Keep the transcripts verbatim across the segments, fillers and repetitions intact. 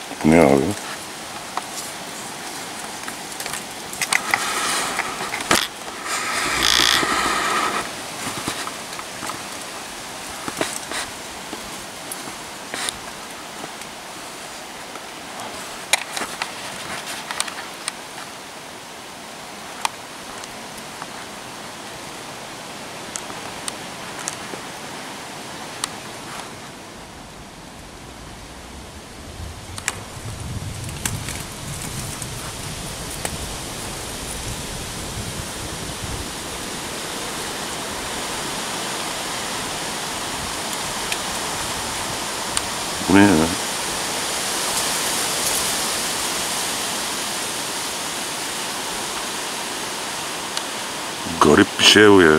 Ne abi? Bu ne ya? Garip bir şey bu ya.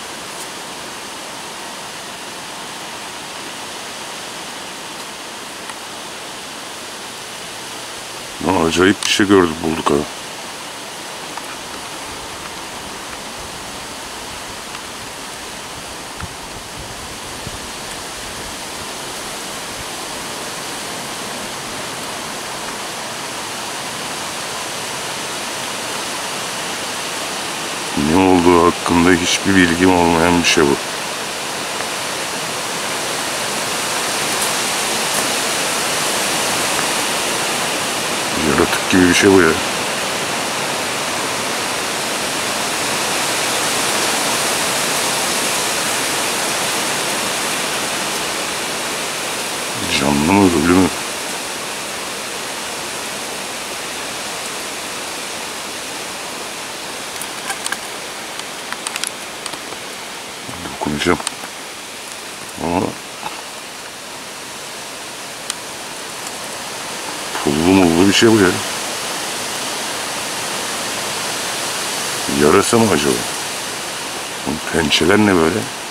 Lan acayip bir şey gördük, bulduk ha. Ne olduğu hakkında hiçbir bilgim olmayan bir şey bu. Yaratık gibi bir şey bu ya. Canlı mı, ölü mü? Dokunacağım. Ama pullu mullu bir şey bu ya. Yarasa mı acaba? Pençeler ne böyle?